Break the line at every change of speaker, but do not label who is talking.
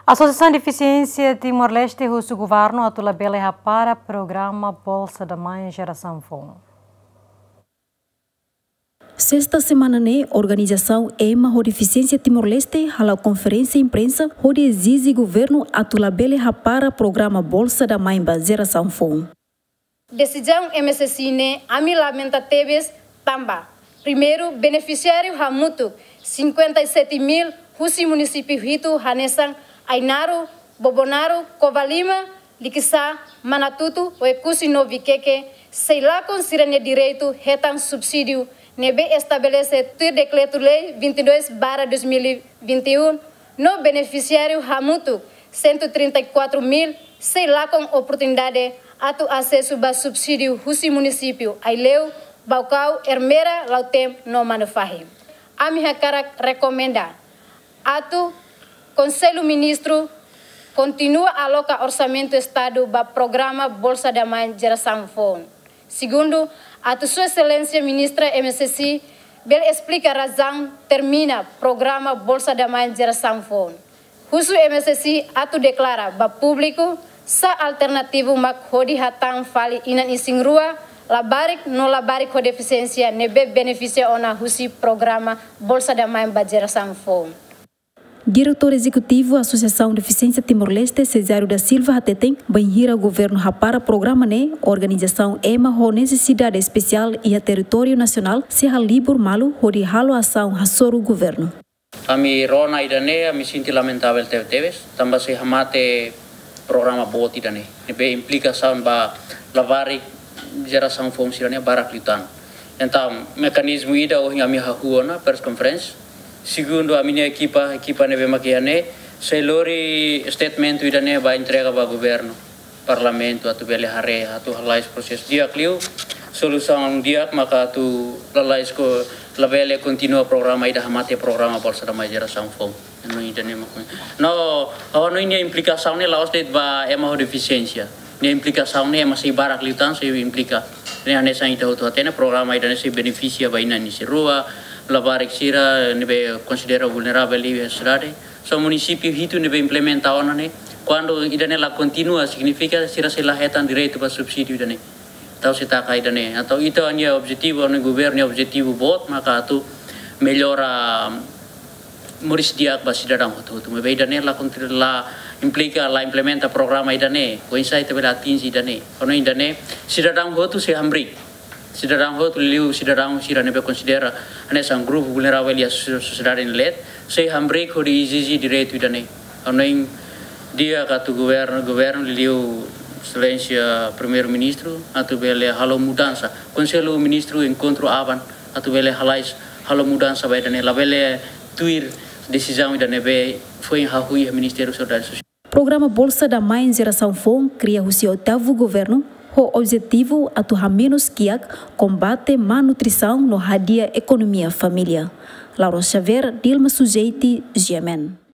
Associação de Deficiência Timor-Leste o governo atula beleha para programa Bolsa da Mãe Geração Fome.
Sexta semana né, organização EMA o Deficiência Timor-Leste hala conferência imprensa onde exige governo atula beleha para programa Bolsa da Mãe Geração Fome.
Decisão MSC né, a mi lamenta tebes tamba. Primeiro, beneficiário hamutu 57.000 husi município Hito Hanesang Ainaro, Bobonaro, Covalima, Likisa, Manatutu, Oekusi Novikeke, sei lá considerando direito retan subsídio, nebe estabelece o decreto-lei 22/2021, no beneficiário Hamutu, 134.000, sei lá com oportunidade, atu acesso a subsídio Husi município, Aileu, Baucau, Hermera, Lautem, no Manufahi. A minha cara recomenda, atu Conselho Ministro continua a alocar orçamento do Estado para o programa Bolsa da Mãe Geração Fome. Segundo, a Sua Excelência Ministra MSC, ele explica a razão termina o programa Bolsa da Mãe Geração Fome. Husu MSC atu declara para público sa alternativo mak hodi hatang fali inan ising rua labarik no labarik com deficiência nebe beneficia ona husi programa Bolsa da Mãe Geração Fome.
Diretor Executivo da Associação de Deficiência Timor-Leste, Cesário da Silva Hateteng, banhira governo para programa né, organização EMA com necessidade especial e a território nacional se halibur malu hori halo ação hasoro governo.
Kami rona idane, kami sinti lamentável teves, tambah se hamate programa bot idane. Nebe implikação ba lavari geração fome sirane barak litan. Então, mekanismo ida o kami hahuona pers conference. Segundo a minha equipa neve maquiane, se lori statement idane ba entrega ba governo, parlamento atu bele hare atu halais proses dia kliu solução dia maka atu lalais ko labele continua programa ida hamate programa Bolsa da Mãe Geração Fome. No idane makon. No, ano ini implikação ne laos det ba ema deficiência. Ne implikação ne masih barak liutan se implika. Ne ane sang ita utu atene programa idane se beneficia ba ina ni serua. Labarik sira nebe considera vulnerável e cidade. So município Hito nebe implementa ona ne. Quando idane la continua significa sira se la hetan direito para subsídio idane. Tau se taka idane. Atau itu ania objetivo no governo objetivo bot maka tu melhora muris dia ba cidadão tu. Mebe idane la la implica la implementa programa idane. Ko insai te bela tinsi idane. Ono idane cidadão tu se hambri. Cidadão outro liu cidadão sira nebe considera nessa grupo vulnerável e a sociedade net se hambri ko di exige direito idane anoin dia katu governo liu excelência primeiro ministro atu bele halo mudança conselho ministro encontro avan atu bele halais halo mudança ba idane la bele tuir decisão idane be foi hahui ministério saudade social.
Programa Bolsa da Mãe Geração Fome cria o seu oitavo governo. O objetivo atuar menos kiak combate malnutrição no hadia economia família. Laura Xavier, Dilma Sujeiti, Yemen.